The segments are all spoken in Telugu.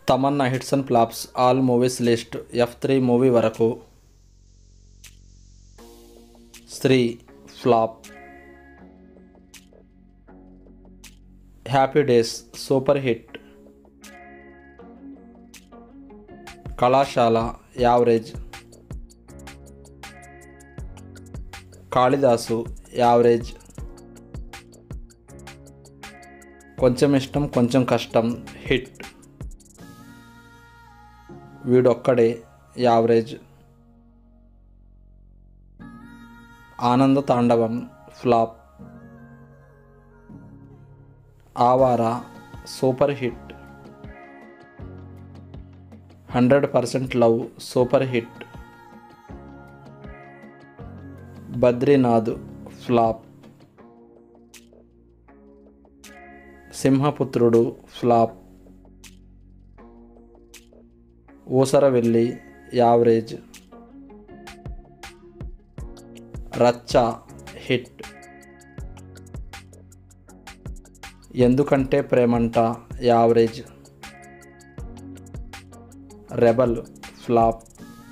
Tamannaah hits and flops all movies list F3 movie వరకు. Stree flop. Happy Days super hit. Kalasala average. Kalidasu average. Konchem Ishtam Konchem Kashtam hit. Veedokkade average. Ananda Thandavam flop. Awara super hit. 100% love super hit. Badrinath flop. Simhaputrudu flop. Oosaravelli average. Racha hit. Endukante Premanta average. Rebel flop.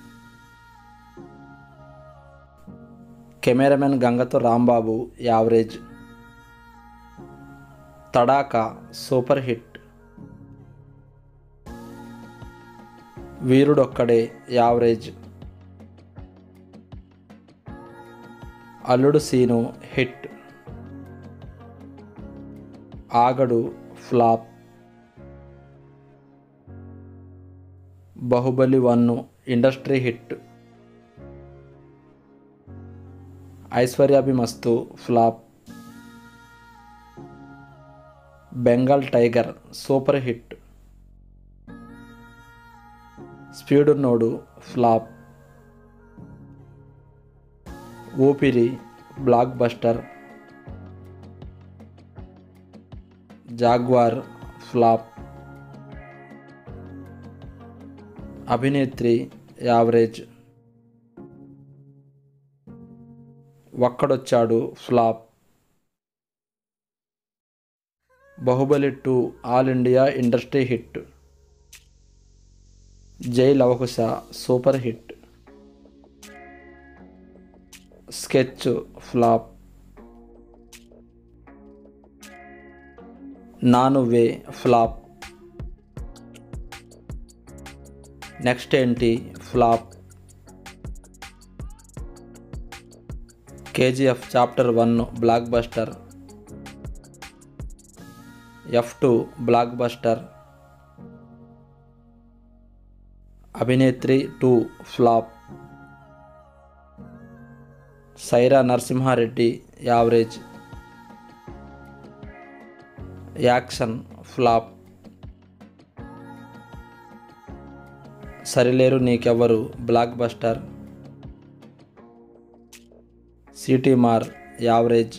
Cameraman గంగతో Rambabu average. Tadakha super hit. Veerudokkade average. Alludu Seenu hit. Aagadu flop. Baahubali 1 industry hit. Aishwaryabhimasthu flop. Bengal tiger super hit. Speedunnodu flop. Oopiri blockbuster. Jaguar flop. Abhinetri average. Okkadochadu flop. Baahubali 2 all India industry hit. Jai Lava Kusa super hit. Sketch flop. Naa Nuvve flop. Next ఏంటి flop. KGF chapter 1 blockbuster. F2 blockbuster. Abhinetri 2 flop. Sye Raa Narasimha Reddy average. Action flop. Sarileru Neekevvaru blockbuster. Seetimaarr average.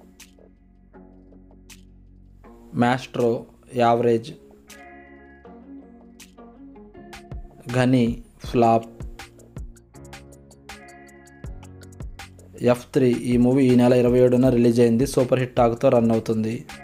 Maestro average. Ghani flop. F3 ఈ మూవీ ఈ నెల 27న రిలీజ్ అయింది. సూపర్ హిట్ టాక్తో రన్ అవుతుంది.